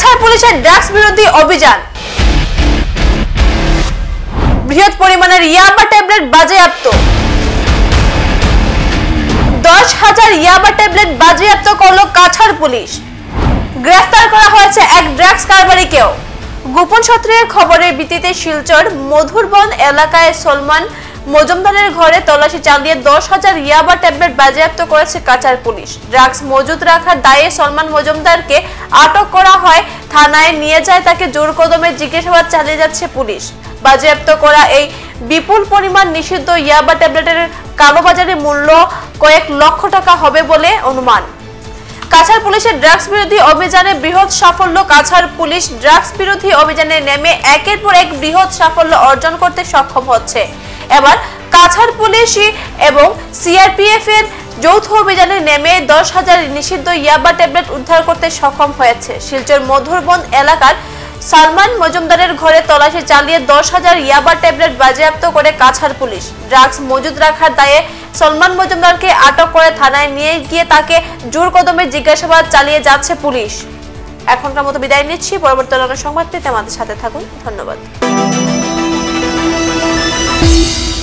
কাছাড় পুলিশের ড্রাগস বিরোধী অভিযান, বৃহৎ পরিমাণের ইয়াবা ট্যাবলেট বাজেয়াপ্ত। 10,000 ইয়াবা ট্যাবলেট বাজেয়াপ্ত করল কাছাড় পুলিশ। গ্রেফতার করা হয়েছে এক ড্রাগস কারবারিকেও। গোপন সূত্রের খবরের ভিত্তিতে শিলচর মধুরবন এলাকায় সলমান মজুমদারের ঘরে তল্লাশি চালিয়ে 10,000 ইয়াবা ট্যাবলেট বাজেয়াপ্ত করেছে কাছাড় পুলিশ। ড্রাগস মজুদ রাখার দায়ে সলমান মজুমদারকে আটক করা হয়। থানায় নিয়ে যায় তাকে জোর কদমে জিজ্ঞাসাবাদ চালিয়ে যাচ্ছে পুলিশ। বাজেয়াপ্ত করা এই বিপুল পরিমাণ নিষিদ্ধ ইয়াবা ট্যাবলেটের কালোবাজারে মূল্য কয়েক লক্ষ টাকা হবে বলে অনুমান। কাছাড় পুলিশের ড্রাগস বিরোধী অভিযানে বৃহৎ সাফল্য। কাছাড় পুলিশ ড্রাগস বিরোধী অভিযানে নেমে একের পর এক বৃহৎ সাফল্য অর্জন করতে সক্ষম হচ্ছে। এবার কাছাড় পুলিশ এবং সিআরপিএফ এর যৌথ অভিযানে নেমে 10,000 নিষিদ্ধ ইয়াবা ট্যাবলেট উদ্ধার করতে সক্ষম হয়েছে। শিলচর মধুরবন এলাকার সলমান মজুমদারের ঘরে তল্লাশি চালিয়ে 10,000 ইয়াবা ট্যাবলেট বাজেয়াপ্ত করে কাছাড় পুলিশ। ড্রাগস মজুদ রাখার দায়ে সলমান মজুমদারকে আটক করে থানায় নিয়ে গিয়ে তাকে জোর কদমে জিজ্ঞাসাবাদ চালিয়ে যাচ্ছে পুলিশ। এখনকার মতো বিদায় নিচ্ছি। পরবর্তী সংবাদ পেতে আমাদের সাথে থাকুন। ধন্যবাদ।